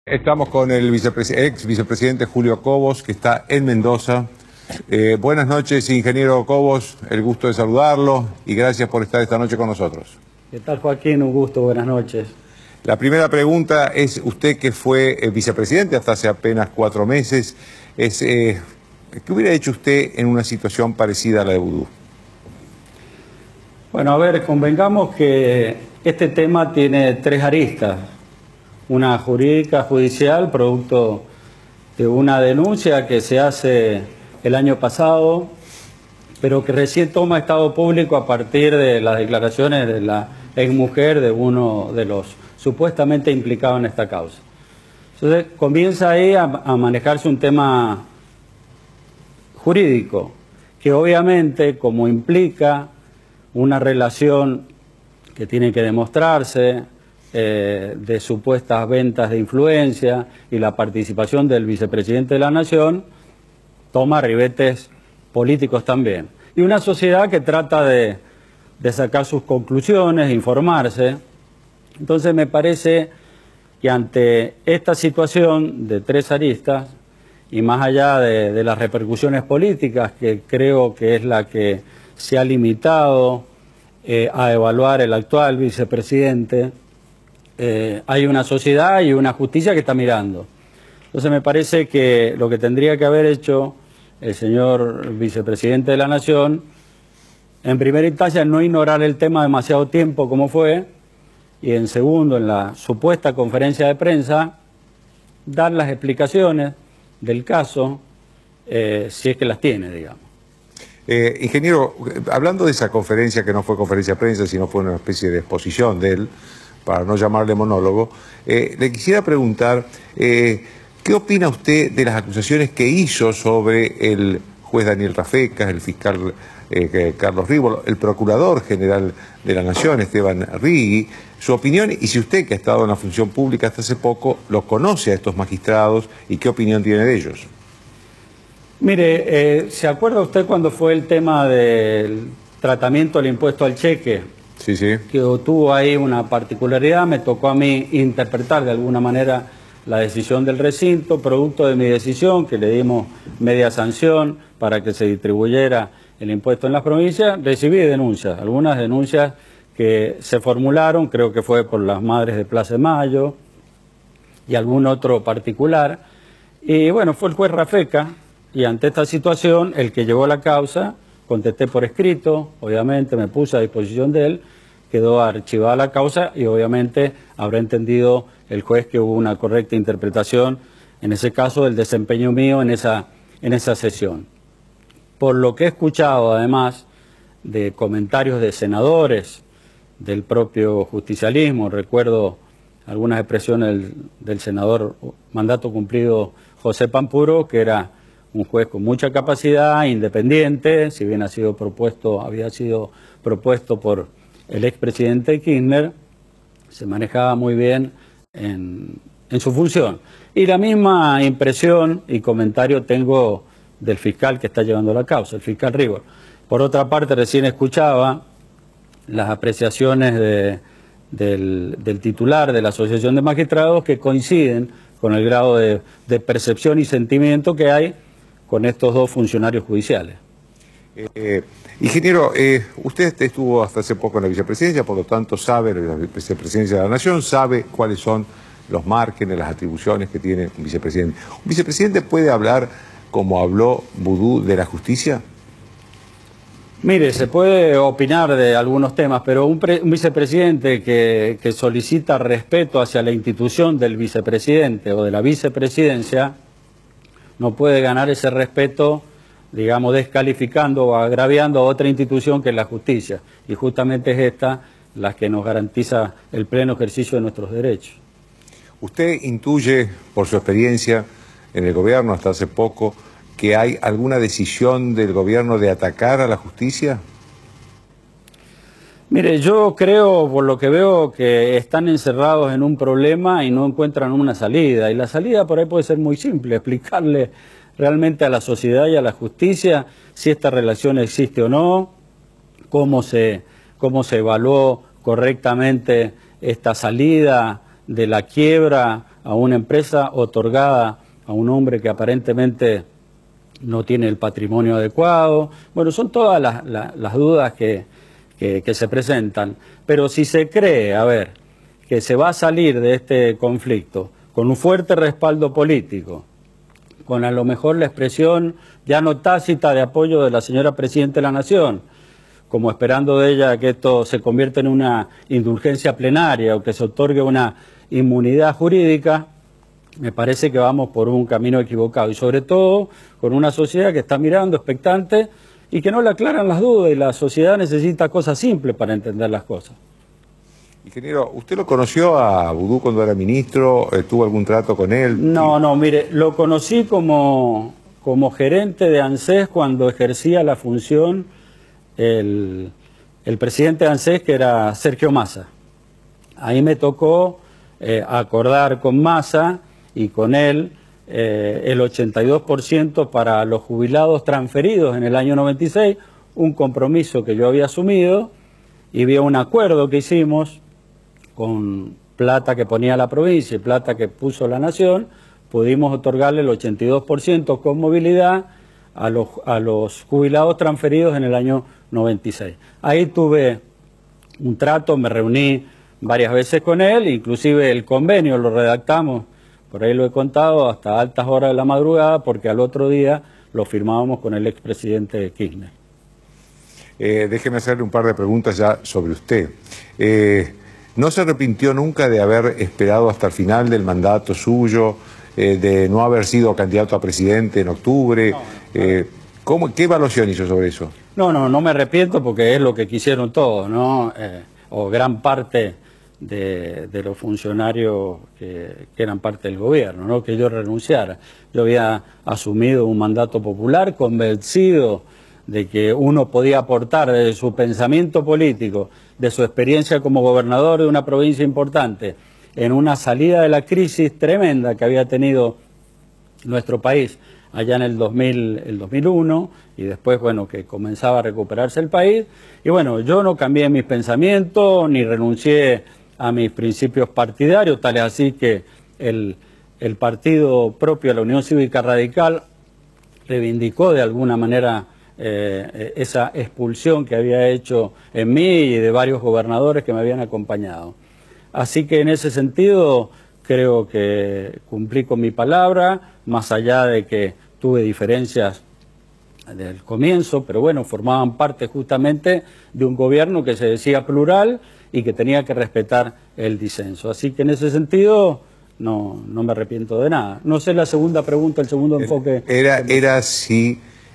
Estamos con el ex vicepresidente Julio Cobos, que está en Mendoza. Buenas noches, ingeniero Cobos, el gusto de saludarlo y gracias por estar esta noche con nosotros. ¿Qué tal, Joaquín? Un gusto, buenas noches. La primera pregunta es, usted que fue vicepresidente hasta hace apenas 4 meses, ¿qué hubiera hecho usted en una situación parecida a la de Vudú? Bueno, a ver, convengamos que este tema tiene 3 aristas. Una jurídica, judicial, producto de una denuncia que se hace el año pasado, pero que recién toma estado público a partir de las declaraciones de la exmujer de uno de los supuestamente implicados en esta causa. Entonces comienza ahí a manejarse un tema jurídico, que obviamente, como implica una relación que tiene que demostrarse, de supuestas ventas de influencia y la participación del vicepresidente de la Nación, toma ribetes políticos también. Y una sociedad que trata de sacar sus conclusiones, informarse. Entonces me parece que ante esta situación de 3 aristas, y más allá de las repercusiones políticas, que creo que es la que se ha limitado a evaluar el actual vicepresidente, hay una sociedad y una justicia que está mirando. Entonces me parece que lo que tendría que haber hecho el señor vicepresidente de la Nación, en primera instancia, no ignorar el tema demasiado tiempo como fue, y en segundo, en la supuesta conferencia de prensa, dar las explicaciones del caso, si es que las tiene, digamos. Ingeniero, hablando de esa conferencia, que no fue conferencia de prensa, sino fue una especie de exposición de él, para no llamarle monólogo, le quisiera preguntar, ¿qué opina usted de las acusaciones que hizo sobre el juez Daniel Rafecas, el fiscal Carlos Rívolo, el procurador general de la Nación, Esteban Rigui? Su opinión, y si usted, que ha estado en la función pública hasta hace poco, los conoce a estos magistrados y qué opinión tiene de ellos. Mire, ¿se acuerda usted cuando fue el tema del tratamiento del impuesto al cheque? Sí, sí. Que tuvo ahí una particularidad, me tocó a mí interpretar de alguna manera la decisión del recinto, producto de mi decisión, que le dimos media sanción para que se distribuyera el impuesto en las provincias. Recibí denuncias, algunas denuncias que se formularon, creo que fue por las madres de Plaza de Mayo y algún otro particular. Y bueno, fue el juez Rafecas, y ante esta situación, el que llevó la causa, contesté por escrito, obviamente me puse a disposición de él, quedó archivada la causa y obviamente habrá entendido el juez que hubo una correcta interpretación, en ese caso, del desempeño mío en esa sesión. Por lo que he escuchado, además, de comentarios de senadores, del propio justicialismo, recuerdo algunas expresiones del senador mandato cumplido José Pampuro, que era un juez con mucha capacidad, independiente, si bien había sido propuesto por el expresidente Kirchner, se manejaba muy bien en su función. Y la misma impresión y comentario tengo del fiscal que está llevando la causa, el fiscal Rívolo. Por otra parte, recién escuchaba las apreciaciones del titular de la Asociación de Magistrados, que coinciden con el grado de percepción y sentimiento que hay con estos 2 funcionarios judiciales. Ingeniero, usted estuvo hasta hace poco en la vicepresidencia, por lo tanto sabe, la vicepresidencia de la Nación, sabe cuáles son los márgenes, las atribuciones que tiene un vicepresidente. ¿Un vicepresidente puede hablar, como habló Vudú, de la justicia? Mire, se puede opinar de algunos temas, pero un vicepresidente que solicita respeto hacia la institución del vicepresidente o de la vicepresidencia no puede ganar ese respeto, digamos, descalificando o agraviando a otra institución que es la justicia. Y justamente es esta la que nos garantiza el pleno ejercicio de nuestros derechos. ¿Usted intuye, por su experiencia en el gobierno hasta hace poco, que hay alguna decisión del gobierno de atacar a la justicia? Mire, yo creo, por lo que veo, que están encerrados en un problema y no encuentran una salida. Y la salida por ahí puede ser muy simple, explicarle realmente a la sociedad y a la justicia si esta relación existe o no, cómo se evaluó correctamente esta salida de la quiebra a una empresa otorgada a un hombre que aparentemente no tiene el patrimonio adecuado. Bueno, son todas las dudas que se presentan. Pero si se cree, a ver, que se va a salir de este conflicto con un fuerte respaldo político, con a lo mejor la expresión ya no tácita de apoyo de la señora Presidenta de la Nación, como esperando de ella que esto se convierta en una indulgencia plenaria o que se otorgue una inmunidad jurídica, me parece que vamos por un camino equivocado y sobre todo con una sociedad que está mirando expectante y que no le aclaran las dudas, y la sociedad necesita cosas simples para entender las cosas. Ingeniero, ¿usted lo conoció a Boudou cuando era ministro? ¿Tuvo algún trato con él? No, mire, lo conocí como gerente de ANSES cuando ejercía la función el presidente de ANSES, que era Sergio Massa. Ahí me tocó acordar con Massa y con él el 82% para los jubilados transferidos en el año 96, un compromiso que yo había asumido, y había un acuerdo que hicimos con plata que ponía la provincia y plata que puso la Nación, pudimos otorgarle el 82% con movilidad a los jubilados transferidos en el año 96. Ahí tuve un trato, me reuní varias veces con él, inclusive el convenio lo redactamos, por ahí lo he contado, hasta altas horas de la madrugada, porque al otro día lo firmábamos con el expresidente Kirchner. Déjeme hacerle un par de preguntas ya sobre usted. ¿No se arrepintió nunca de haber esperado hasta el final del mandato suyo, de no haber sido candidato a presidente en octubre? ¿Qué evaluación hizo sobre eso? No me arrepiento, porque es lo que quisieron todos, ¿no? O gran parte de los funcionarios que eran parte del gobierno, ¿no? Que yo renunciara. Yo había asumido un mandato popular convencido de que uno podía aportar desde su pensamiento político, de su experiencia como gobernador de una provincia importante, en una salida de la crisis tremenda que había tenido nuestro país allá en el 2001, y después, bueno, que comenzaba a recuperarse el país. Y bueno, yo no cambié mis pensamientos, ni renuncié a mis principios partidarios, tal es así que el partido propio, la Unión Cívica Radical, reivindicó de alguna manera esa expulsión que había hecho en mí y de varios gobernadores que me habían acompañado. Así que en ese sentido creo que cumplí con mi palabra, más allá de que tuve diferencias del comienzo, pero bueno, formaban parte justamente de un gobierno que se decía plural y que tenía que respetar el disenso. Así que en ese sentido no me arrepiento de nada. No sé la segunda pregunta, el segundo enfoque. Era si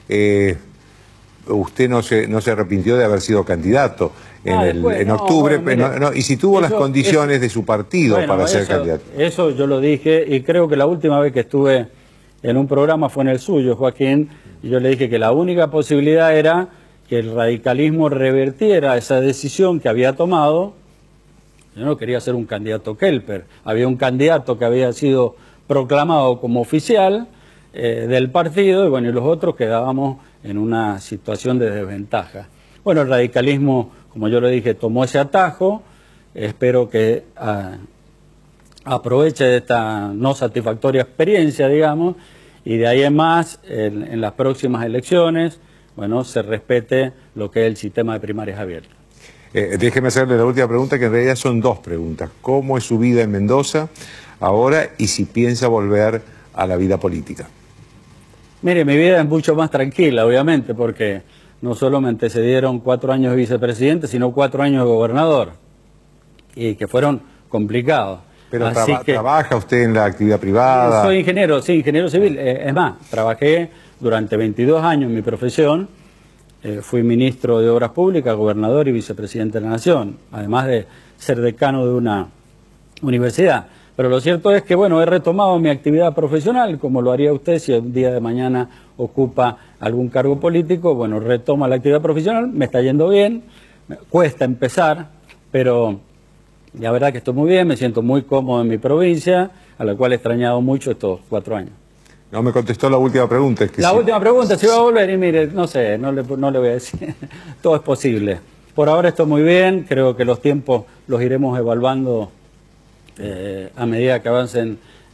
usted no se arrepintió de haber sido candidato en octubre, y si tuvo las condiciones de su partido para ser candidato. Eso yo lo dije, y creo que la última vez que estuve en un programa fue en el suyo, Joaquín, y yo le dije que la única posibilidad era que el radicalismo revertiera esa decisión que había tomado. Yo no quería ser un candidato Kelper, había un candidato que había sido proclamado como oficial del partido, y bueno, y los otros quedábamos en una situación de desventaja. Bueno, el radicalismo, como yo le dije, tomó ese atajo. Espero que aproveche de esta no satisfactoria experiencia, digamos, y de ahí en más, en las próximas elecciones, bueno, se respete lo que es el sistema de primarias abiertas. Déjeme hacerle la última pregunta, que en realidad son dos preguntas. ¿Cómo es su vida en Mendoza ahora y si piensa volver a la vida política? Mire, mi vida es mucho más tranquila, obviamente, porque no solo me antecedieron 4 años de vicepresidente, sino 4 años de gobernador, y que fueron complicados. Pero ¿trabaja usted en la actividad privada? Soy ingeniero, sí, ingeniero civil. Es más, trabajé durante 22 años en mi profesión. Fui ministro de Obras Públicas, gobernador y vicepresidente de la Nación, además de ser decano de una universidad. Pero lo cierto es que, bueno, he retomado mi actividad profesional, como lo haría usted si el día de mañana ocupa algún cargo político. Bueno, retoma la actividad profesional, me está yendo bien, me cuesta empezar, pero la verdad que estoy muy bien, me siento muy cómodo en mi provincia, a la cual he extrañado mucho estos 4 años. No me contestó la última pregunta. Es que última pregunta, si va a volver, y mire, no sé, no le voy a decir, todo es posible. Por ahora estoy muy bien, creo que los tiempos los iremos evaluando a medida que avancen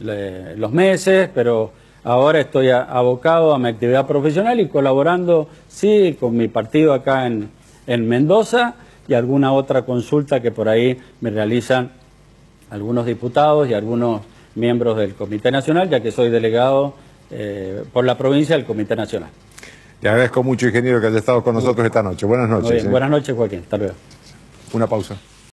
los meses, pero ahora estoy abocado a mi actividad profesional y colaborando, sí, con mi partido acá en Mendoza y alguna otra consulta que por ahí me realizan algunos diputados y algunos miembros del Comité Nacional, ya que soy delegado por la provincia del Comité Nacional. Le agradezco mucho, ingeniero, que haya estado con nosotros esta noche. Buenas noches. Muy bien. Buenas noches, Joaquín. Hasta luego. Una pausa.